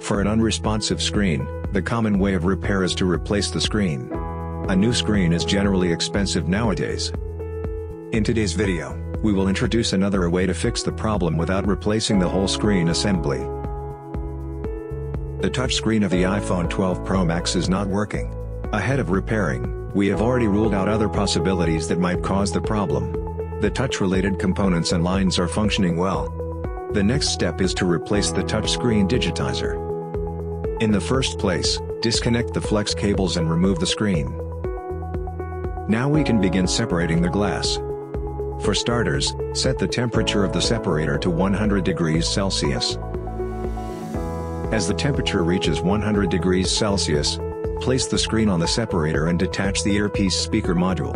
For an unresponsive screen, the common way of repair is to replace the screen. A new screen is generally expensive nowadays. In today's video, we will introduce another way to fix the problem without replacing the whole screen assembly. The touchscreen of the iPhone 12 Pro Max is not working. Ahead of repairing, we have already ruled out other possibilities that might cause the problem. The touch-related components and lines are functioning well. The next step is to replace the touchscreen digitizer. In the first place, disconnect the flex cables and remove the screen. Now we can begin separating the glass. For starters, set the temperature of the separator to 100 degrees Celsius. As the temperature reaches 100 degrees Celsius, place the screen on the separator and detach the earpiece speaker module.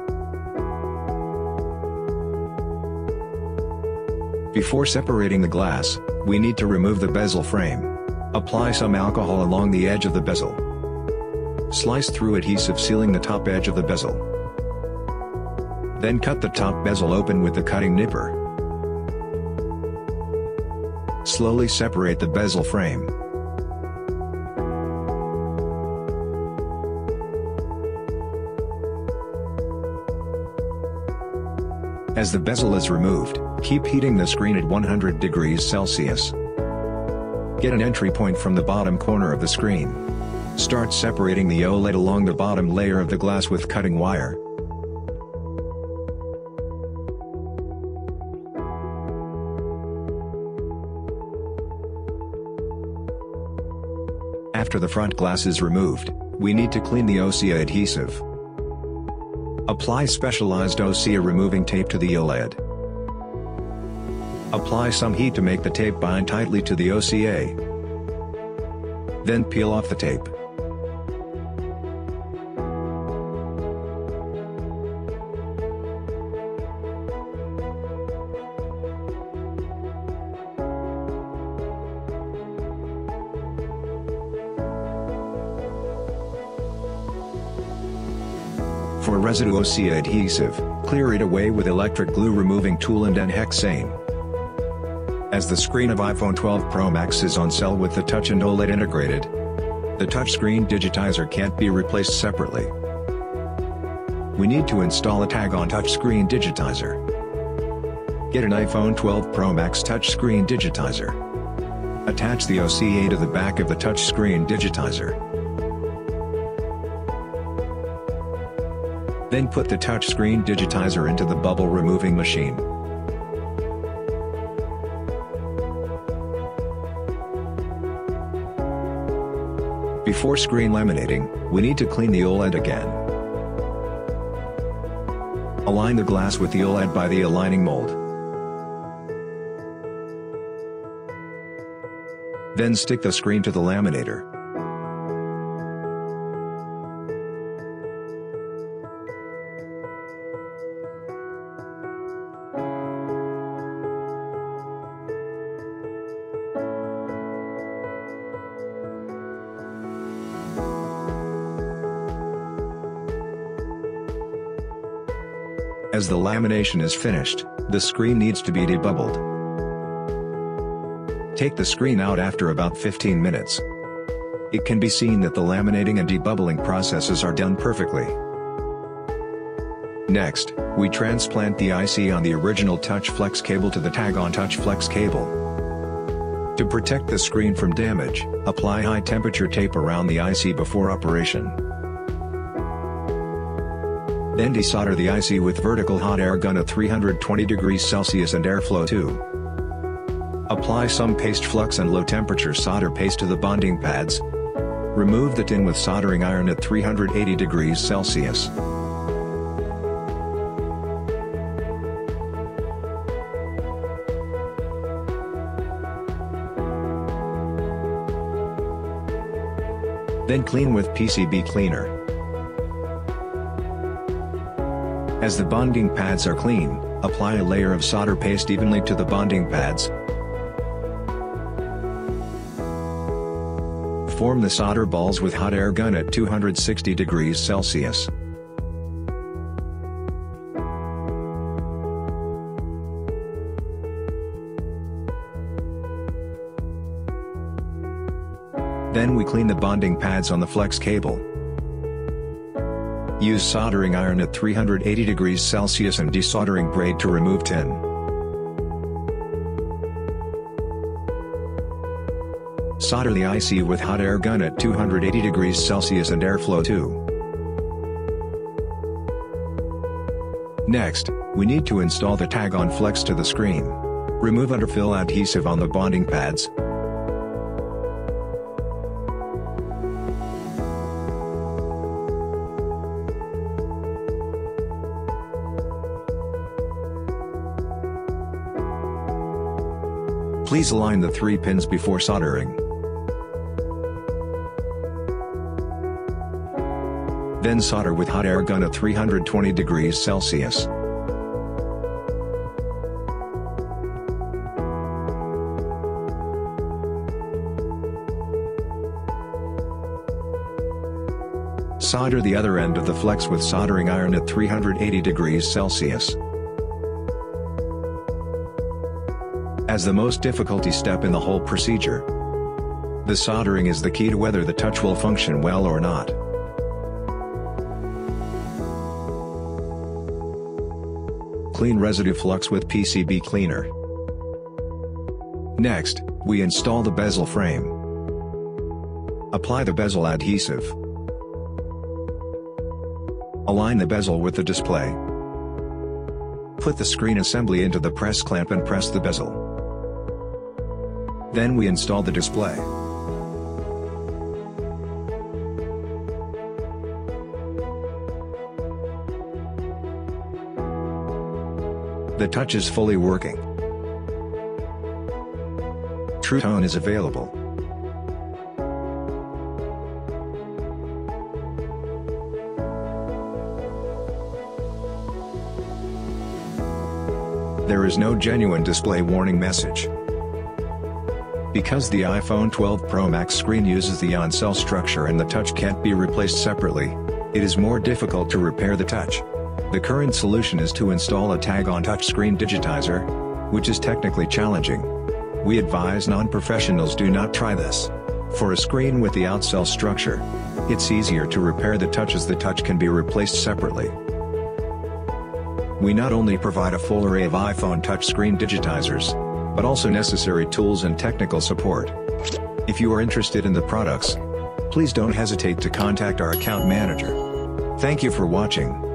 Before separating the glass, we need to remove the bezel frame. Apply some alcohol along the edge of the bezel. Slice through adhesive sealing the top edge of the bezel. Then cut the top bezel open with the cutting nipper. Slowly separate the bezel frame. As the bezel is removed, keep heating the screen at 100 degrees Celsius. Get an entry point from the bottom corner of the screen. Start separating the OLED along the bottom layer of the glass with cutting wire. After the front glass is removed, we need to clean the OCA adhesive. Apply specialized OCA removing tape to the OLED. Apply some heat to make the tape bind tightly to the OCA. Then peel off the tape. For residue OCA adhesive, clear it away with electric glue removing tool and N-hexane. As the screen of iPhone 12 Pro Max is on Oncell with the touch and OLED integrated, the touchscreen digitizer can't be replaced separately. We need to install a tag on touchscreen digitizer. Get an iPhone 12 Pro Max touchscreen digitizer. Attach the OCA to the back of the touchscreen digitizer. Then put the touchscreen digitizer into the bubble removing machine. Before screen laminating, we need to clean the OLED again. Align the glass with the OLED by the aligning mold. Then stick the screen to the laminator. As the lamination is finished, the screen needs to be debubbled. Take the screen out after about 15 minutes. It can be seen that the laminating and debubbling processes are done perfectly. Next, we transplant the IC on the original touch flex cable to the tag on touch flex cable. To protect the screen from damage, apply high temperature tape around the IC before operation. Then desolder the IC with vertical hot air gun at 320 degrees Celsius and airflow too. Apply some paste flux and low temperature solder paste to the bonding pads. Remove the tin with soldering iron at 380 degrees Celsius. Then clean with PCB cleaner. As the bonding pads are clean, apply a layer of solder paste evenly to the bonding pads. Form the solder balls with hot air gun at 260 degrees Celsius. Then we clean the bonding pads on the flex cable. Use soldering iron at 380 degrees Celsius and desoldering braid to remove tin. Solder the IC with hot air gun at 280 degrees Celsius and airflow too. Next, we need to install the tag-on flex to the screen. Remove underfill adhesive on the bonding pads. Please align the 3 pins before soldering. Then solder with hot air gun at 320 degrees Celsius. Solder the other end of the flex with soldering iron at 380 degrees Celsius. As the most difficult step in the whole procedure, the soldering is the key to whether the touch will function well or not. Clean residue flux with PCB cleaner. Next, we install the bezel frame. Apply the bezel adhesive. Align the bezel with the display. Put the screen assembly into the press clamp and press the bezel. Then we install the display. The touch is fully working. True Tone is available. There is no genuine display warning message. Because the iPhone 12 Pro Max screen uses the Oncell structure and the touch can't be replaced separately, it is more difficult to repair the touch. The current solution is to install a tag-on touchscreen digitizer, which is technically challenging. We advise non-professionals do not try this. For a screen with the Oncell structure, it's easier to repair the touch as the touch can be replaced separately. We not only provide a full array of iPhone touchscreen digitizers, but also necessary tools and technical support. If you are interested in the products, please don't hesitate to contact our account manager. Thank you for watching.